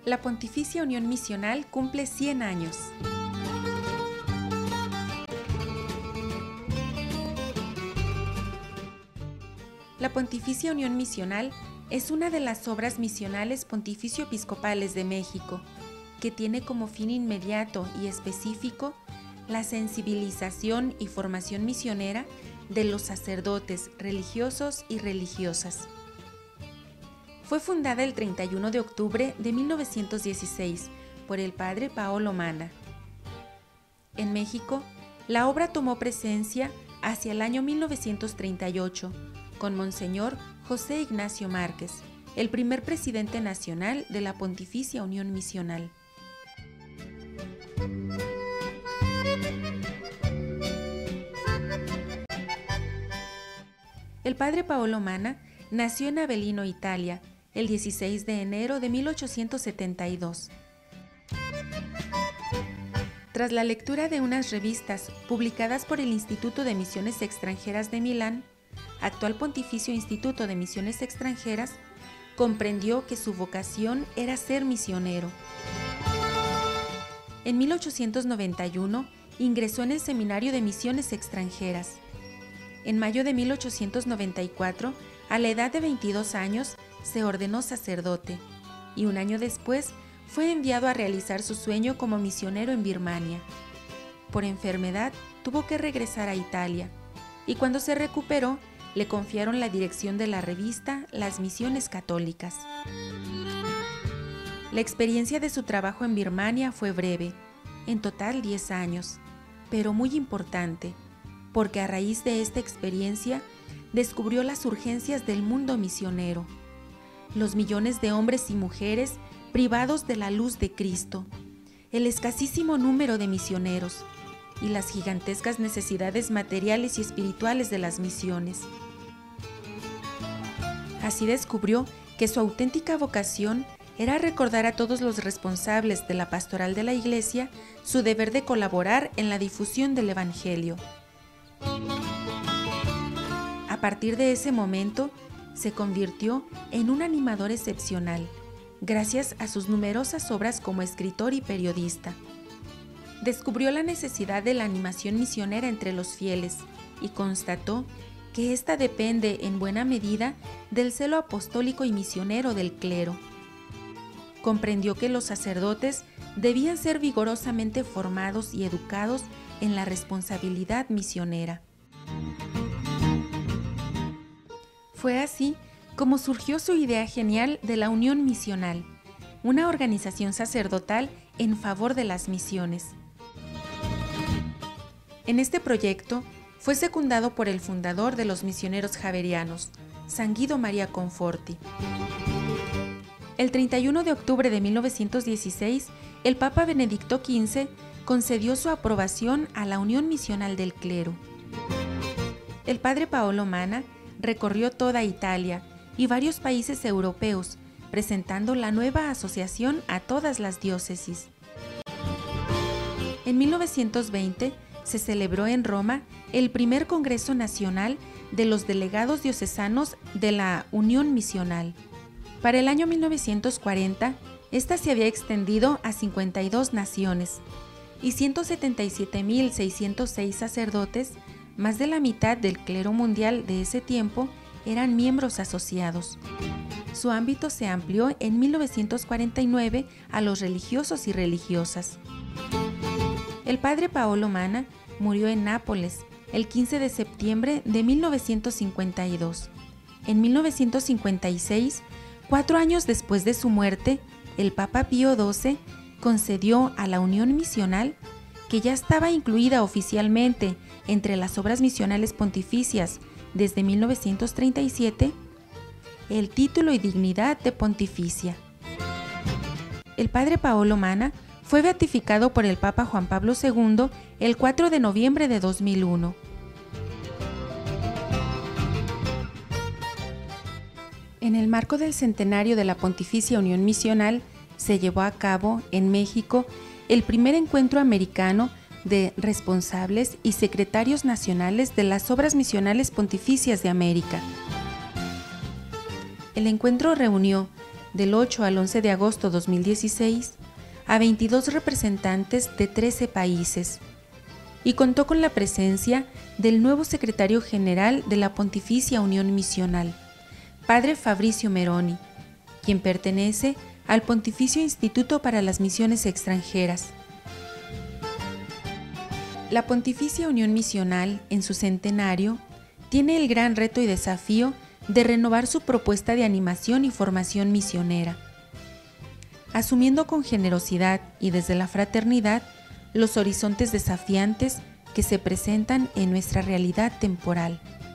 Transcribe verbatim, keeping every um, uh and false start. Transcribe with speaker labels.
Speaker 1: La Pontificia Unión Misional cumple cien años. La Pontificia Unión Misional es una de las obras misionales pontificio-episcopales de México, que tiene como fin inmediato y específico la sensibilización y formación misionera de los sacerdotes religiosos y religiosas. Fue fundada el treinta y uno de octubre de mil novecientos dieciséis por el padre Paolo Mana. En México, la obra tomó presencia hacia el año mil novecientos treinta y ocho, con Monseñor José Ignacio Márquez, el primer presidente nacional de la Pontificia Unión Misional. El padre Paolo Mana nació en Avellino, Italia, el dieciséis de enero de mil ochocientos setenta y dos. Tras la lectura de unas revistas publicadas por el Instituto de Misiones Extranjeras de Milán, actual Pontificio Instituto de Misiones Extranjeras, comprendió que su vocación era ser misionero. En mil ochocientos noventa y uno ingresó en el Seminario de Misiones Extranjeras. En mayo de mil ochocientos noventa y cuatro, a la edad de veintidós años, se ordenó sacerdote y un año después fue enviado a realizar su sueño como misionero en Birmania. Por enfermedad tuvo que regresar a Italia y cuando se recuperó le confiaron la dirección de la revista Las Misiones Católicas. La experiencia de su trabajo en Birmania fue breve, en total diez años, pero muy importante, porque a raíz de esta experiencia descubrió las urgencias del mundo misionero, los millones de hombres y mujeres privados de la luz de Cristo, el escasísimo número de misioneros y las gigantescas necesidades materiales y espirituales de las misiones. Así descubrió que su auténtica vocación era recordar a todos los responsables de la pastoral de la Iglesia su deber de colaborar en la difusión del Evangelio. A partir de ese momento, se convirtió en un animador excepcional, gracias a sus numerosas obras como escritor y periodista. Descubrió la necesidad de la animación misionera entre los fieles y constató que ésta depende en buena medida del celo apostólico y misionero del clero. Comprendió que los sacerdotes debían ser vigorosamente formados y educados en la responsabilidad misionera. Fue así como surgió su idea genial de la Unión Misional, una organización sacerdotal en favor de las misiones. En este proyecto fue secundado por el fundador de los misioneros javerianos, San Guido María Conforti. El treinta y uno de octubre de mil novecientos dieciséis, el Papa Benedicto quince concedió su aprobación a la Unión Misional del Clero. El padre Paolo Mana recorrió toda Italia y varios países europeos, presentando la nueva asociación a todas las diócesis. En mil novecientos veinte se celebró en Roma el primer Congreso Nacional de los Delegados Diocesanos de la Unión Misional. Para el año mil novecientos cuarenta, esta se había extendido a cincuenta y dos naciones y ciento setenta y siete mil seiscientos seis sacerdotes, más de la mitad del clero mundial de ese tiempo, eran miembros asociados. Su ámbito se amplió en mil novecientos cuarenta y nueve a los religiosos y religiosas. El padre Paolo Mana murió en Nápoles el quince de septiembre de mil novecientos cincuenta y dos. En mil novecientos cincuenta y seis, cuatro años después de su muerte, el Papa Pío doce concedió a la Unión Misional, que ya estaba incluida oficialmente entre las obras misionales pontificias desde mil novecientos treinta y siete, el título y dignidad de pontificia. El padre Paolo Mana fue beatificado por el Papa Juan Pablo segundo el cuatro de noviembre de dos mil uno. En el marco del centenario de la Pontificia Unión Misional, se llevó a cabo en México el primer encuentro americano de responsables y secretarios nacionales de las obras misionales pontificias de América. El encuentro reunió del ocho al once de agosto de dos mil dieciséis, a veintidós representantes de trece países y contó con la presencia del nuevo secretario general de la Pontificia Unión Misional, Padre Fabrizio Meroni, quien pertenece al Pontificio Instituto para las Misiones Extranjeras. La Pontificia Unión Misional, en su centenario, tiene el gran reto y desafío de renovar su propuesta de animación y formación misionera, asumiendo con generosidad y desde la fraternidad los horizontes desafiantes que se presentan en nuestra realidad temporal.